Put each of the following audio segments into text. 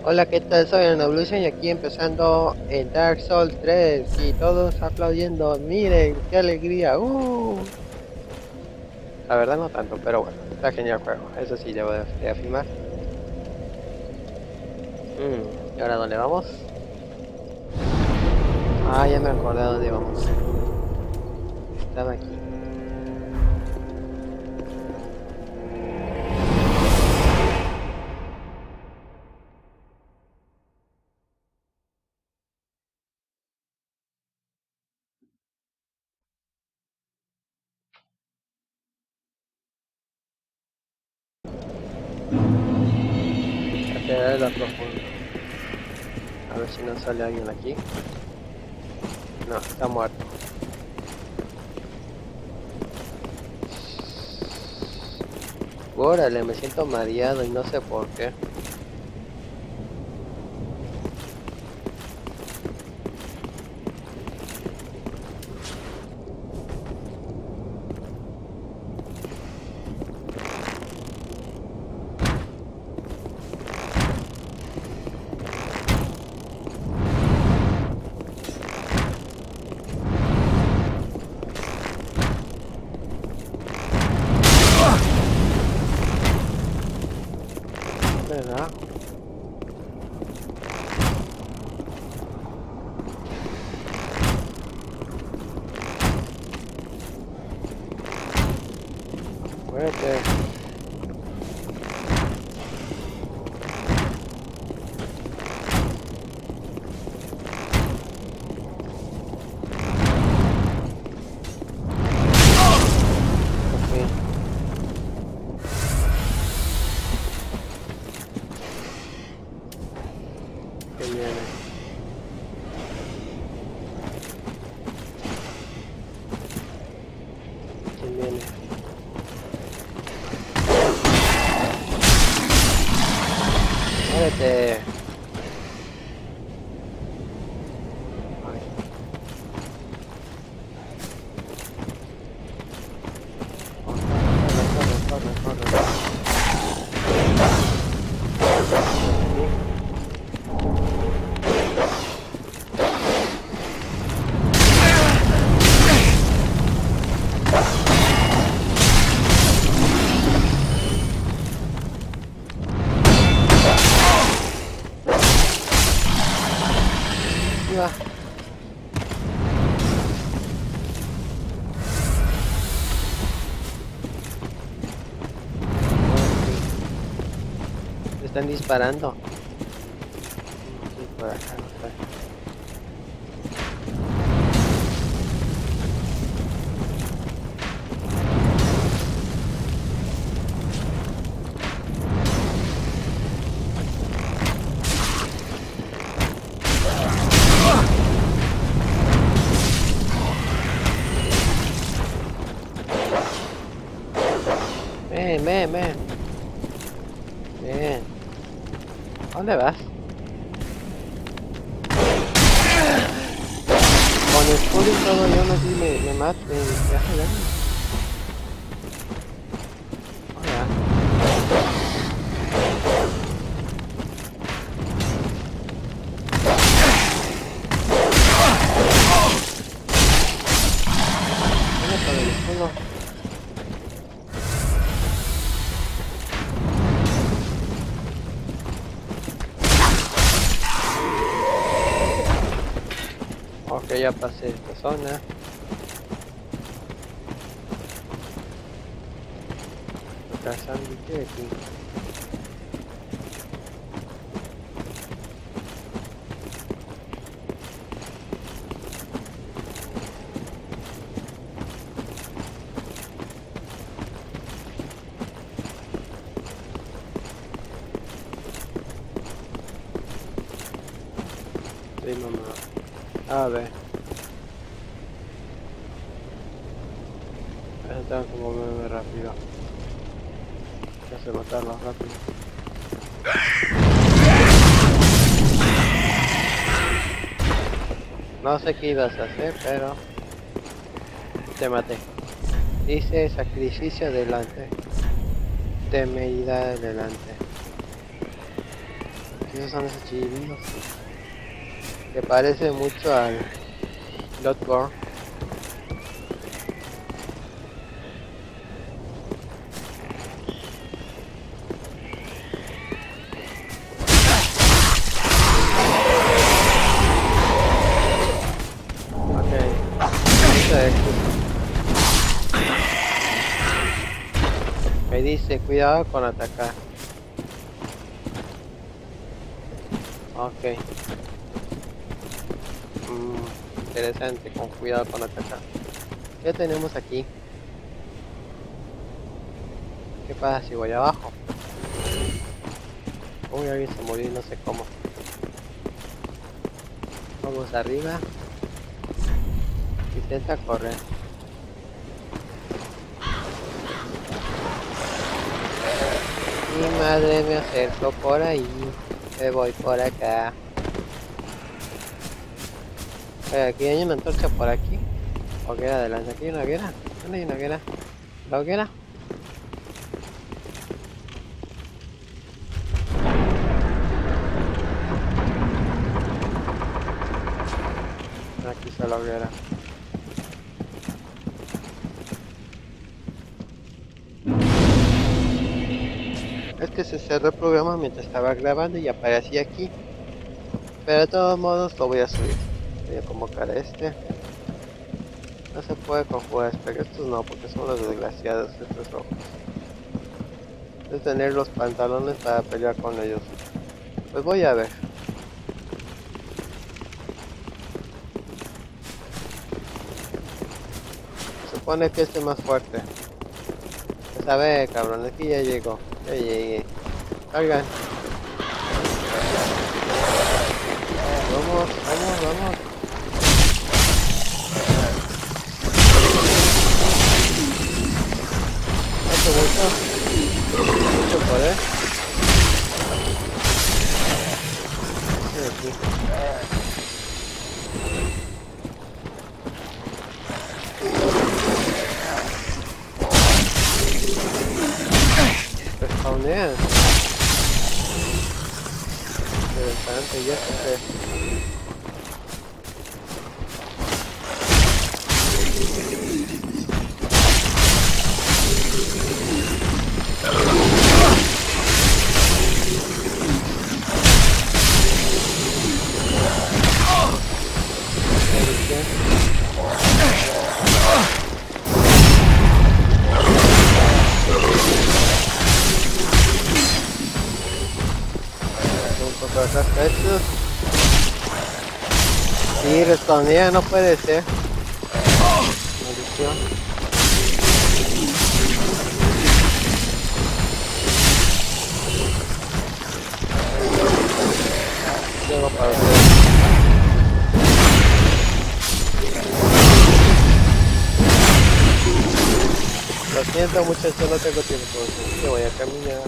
Hola, ¿qué tal? Soy Evolution y aquí empezando en Dark Souls 3 y todos aplaudiendo. Miren, qué alegría. La verdad no tanto, pero bueno, está genial el juego. Eso sí, debo de afirmar. ¿Y ahora dónde vamos? Ah, ya me acordé dónde vamos. Estaba aquí. Hacia el otro fondo. A ver si no sale alguien aquí. No, está muerto. Órale, me siento mareado y no sé por qué. ¿Verdad? Muérete. Por fin. Que viene. ¿Quién viene? Muérete. Ay, corre, corre, corre, corre. Ahí va. Me están disparando. Sí, por acá, no sé. Ven, ven, ven. Ven. ¿A dónde vas? Con el escudo y todo, yo no sé si me mate, me hace daño. Hola. ¿Dónde con el escudo? Ok, ya pasé esta zona. Cazando ¿qué aquí? Sí, mamá. A ver. Tengo que moverme rápido. Ya sé matarlos rápido. No sé qué ibas a hacer, pero te maté. Dice sacrificio delante. Temeridad delante. Esos son esos chillidos. Que parece mucho al Bloodborne. Me dice cuidado con atacar. Ok. Interesante, con cuidado con atacar. ¿Qué tenemos aquí? ¿Qué pasa si voy abajo? Uy, alguien se murió y no sé cómo. Vamos arriba. Intenta correr. Mi madre me acercó por ahí. Me voy por acá. Oye, aquí hay una antorcha por aquí. Hoguera adelante. Aquí hay una hoguera. ¿Dónde hay una hoguera? ¿La hoguera? Aquí está la hoguera. Es que se cerró el programa mientras estaba grabando y aparecía aquí. Pero de todos modos lo voy a subir. Voy a convocar a este. No se puede conjugar, pero estos no, porque son los desgraciados, estos rojos. Es tener los pantalones para pelear con ellos. Pues voy a ver. Se supone que este es más fuerte. Pues a ver, cabrón, aquí ya llegó. Ya llegué. Salgan. Vamos, vamos, vamos. Mucho poder. Aquí. Respawnean. Interesante, ya se sí, respondía, no puede ser. Maldición. Tengo para ustedes. Lo siento muchachos, no tengo tiempo, así que voy a caminar.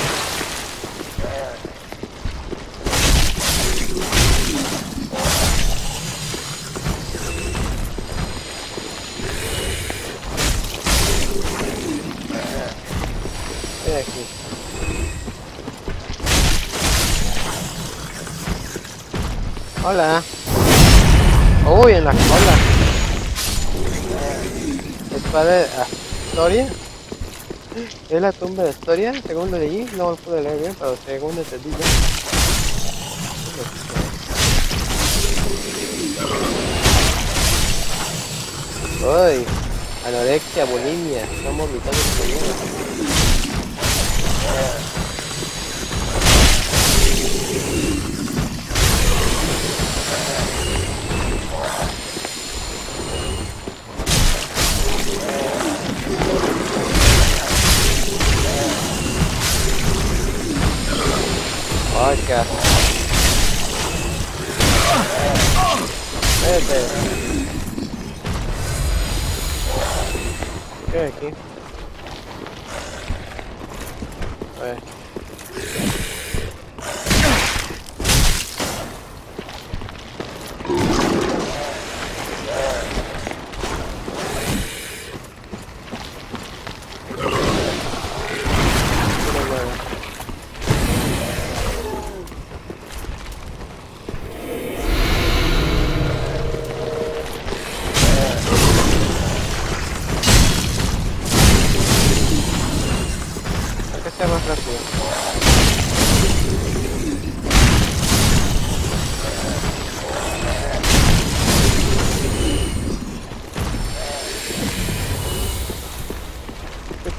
Estoy aquí. Hola. Uy, en la cola. Espada de Astoria. ¿Es la tumba de Astoria? Según lo leí, no lo pude leer bien, pero según entendí yo. Uy, anorexia, bulimia, estamos vomitando el ay, qué asco. Vete. ¿Qué hay aquí? A ver.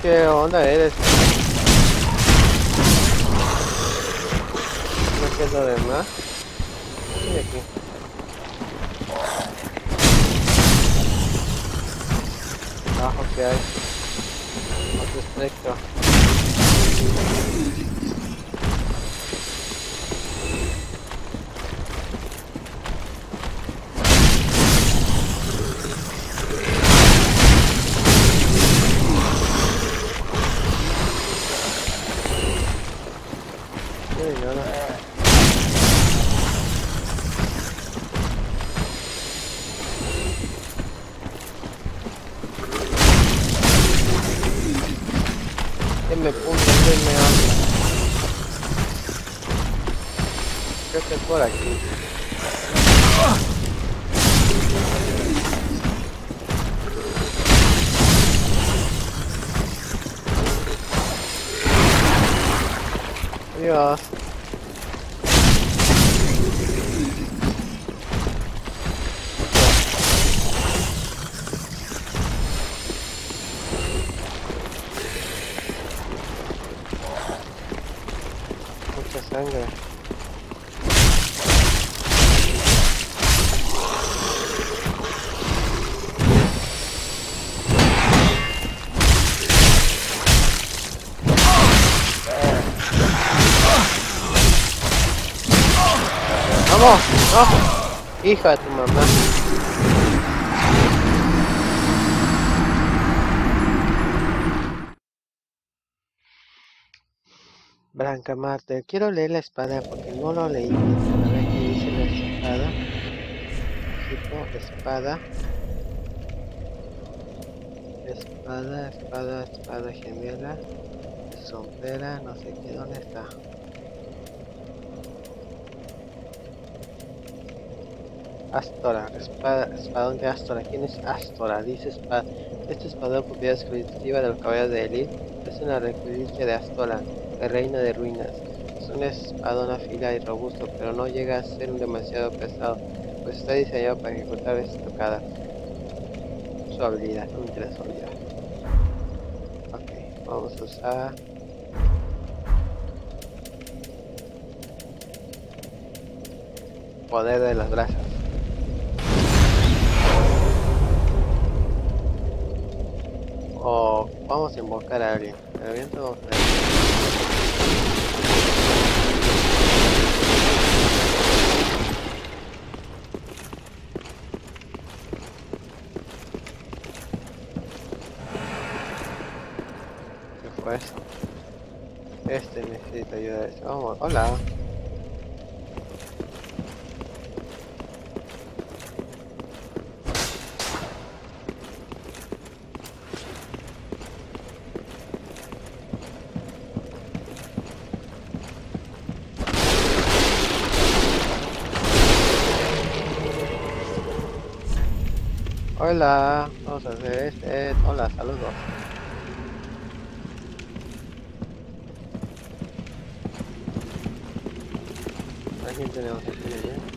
¿Qué onda eres? No entiendo de más. Y aquí. Abajo que hay. Otro espectro. Me punto, me habla. Creo que es por aquí. Adiós. Mucha sangre. ¡Vamos! ¡No! Hija de tu mamá. Branca Marte, quiero leer la espada porque no lo leí. A ver qué dice la espada. Tipo espada. Espada gemela. Sombrera, no sé qué, ¿dónde está? Astora, espadón de Astora. ¿Quién es Astora? Dice espada. Este espadón, propiedad exclusiva de los caballeros de Elite, es una reliquia de Astora, el reino de ruinas. Es un espadón afilado y robusto, pero no llega a ser demasiado pesado, pues está diseñado para ejecutar estocadas. Su habilidad, no me interesa su habilidad. Ok, vamos a usar... poder de las brasas. O vamos a invocar a alguien. El viento vamos a ver. ¿Qué fue eso? Este necesita ayuda. Vamos, hola. Hola, vamos a hacer este. Hola, saludos. ¿A quién tenemos aquí?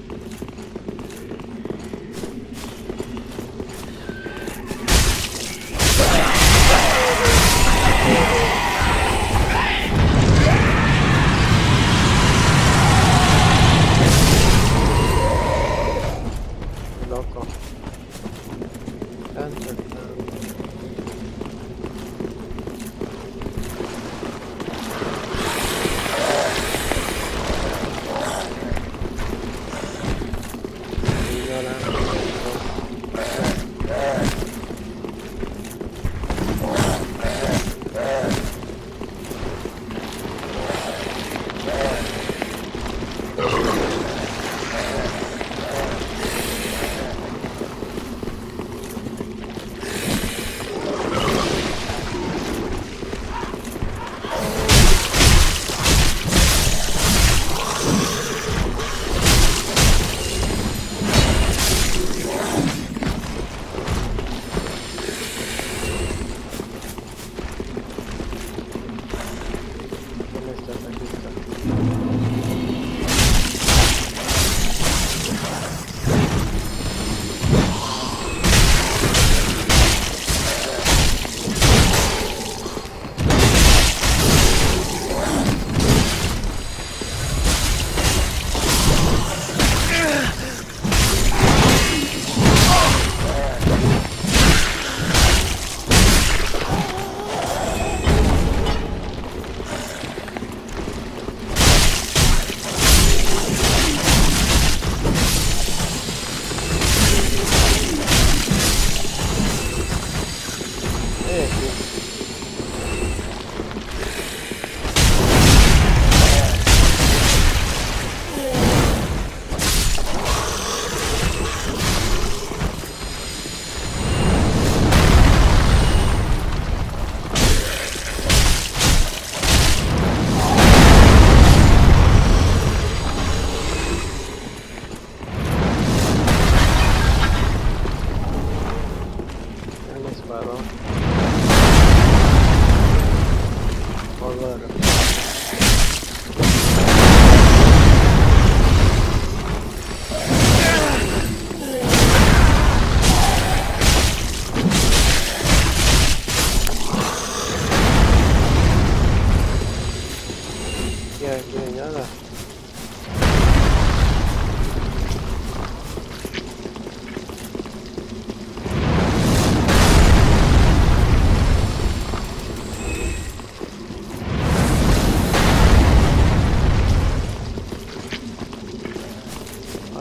Loco.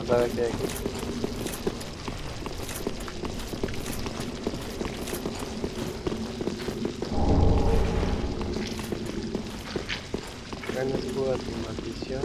Vamos a ver qué hay aquí. Gran escudo de maldición.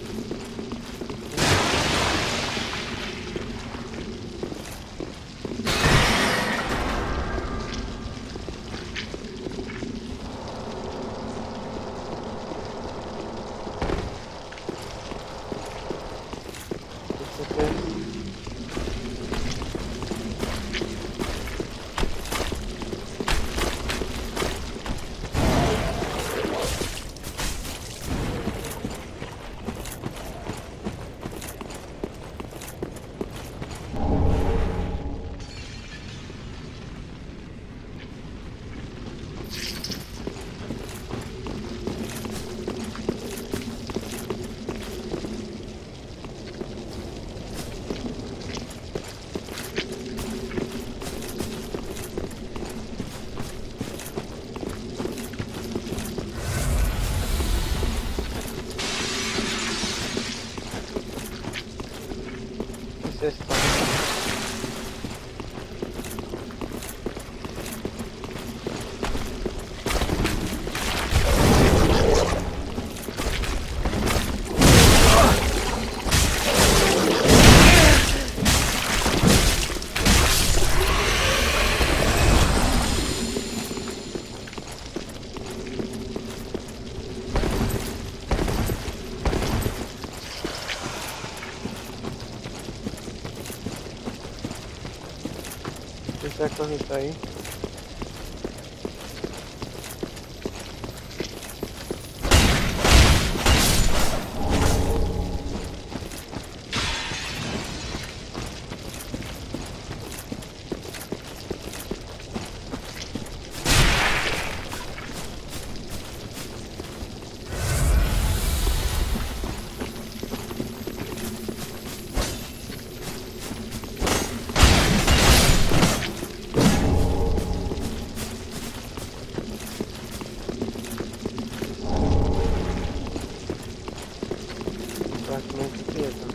¿Qué es esto? Esa cosa está ahí. Fragmento quieto.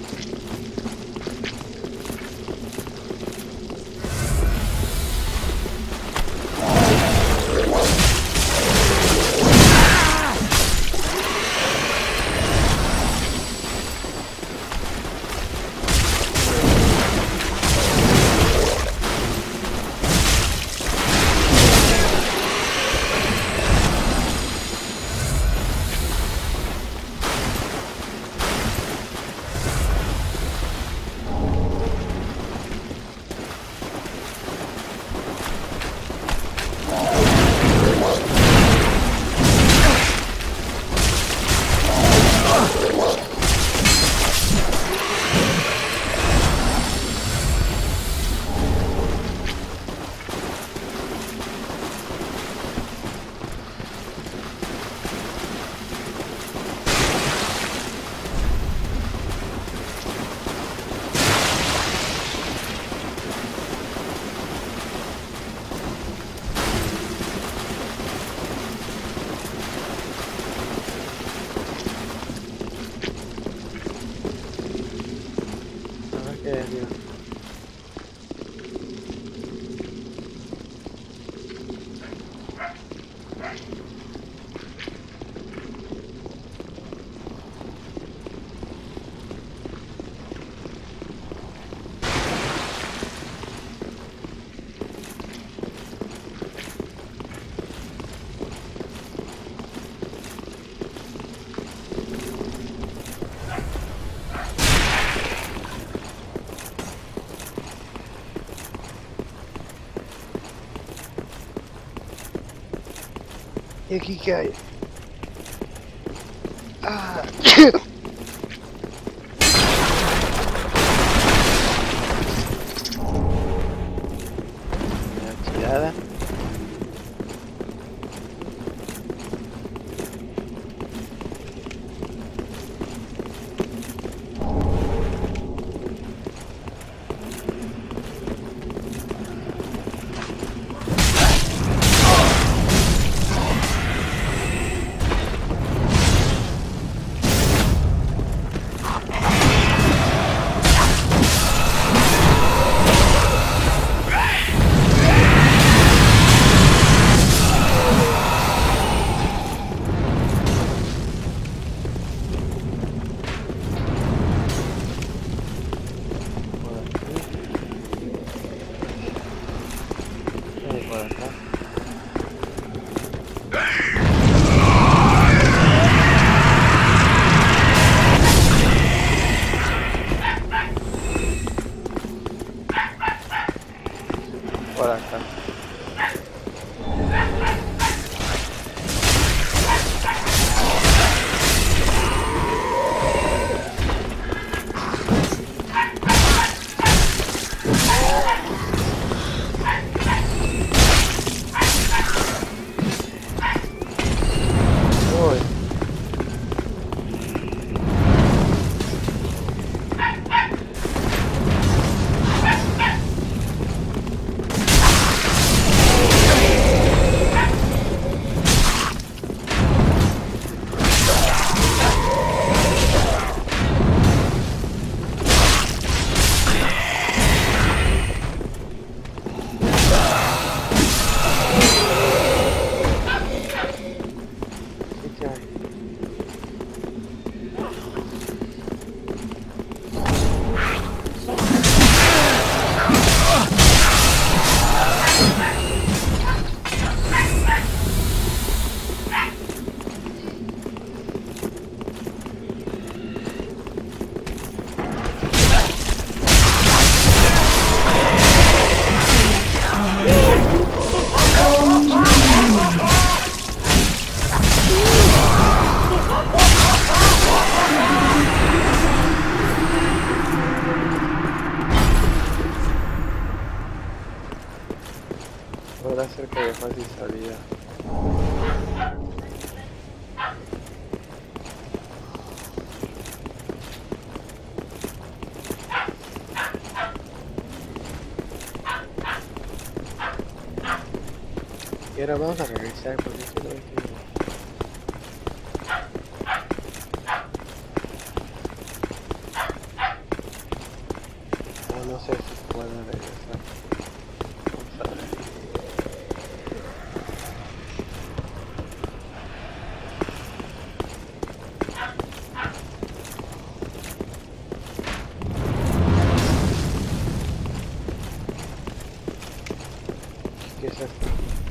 A ver qué es, Dios. ¿Y aquí qué hay? Ah. Una tirada. va a ser callejón sin salida. Y ahora vamos a revisar porque esto no entiendo. No sé si puedo regresar. Vamos a ver. ¿Qué es esto?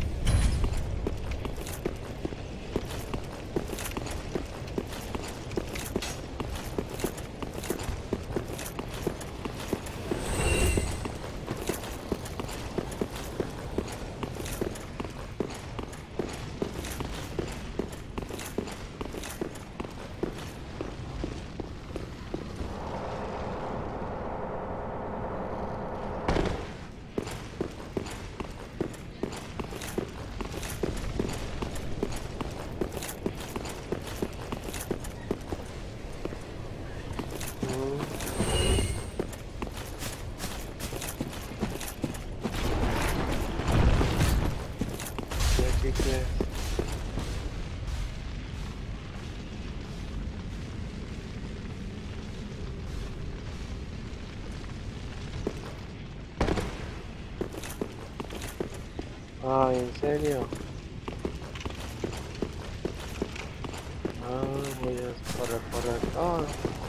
¿Qué es? Ay, ¿en serio? Voy a correr todo.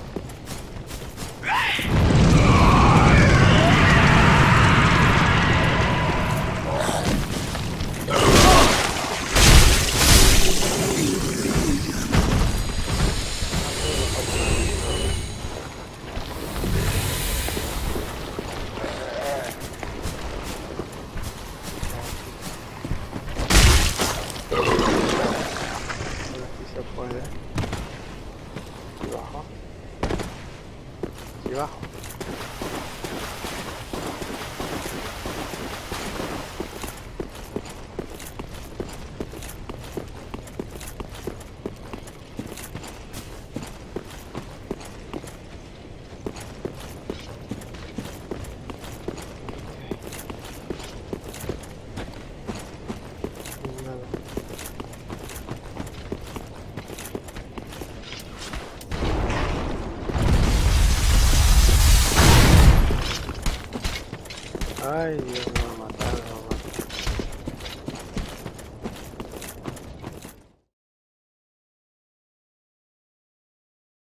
Aquí se puede. Aquí bajo. Aquí bajo. Nada. Ay, Dios mío.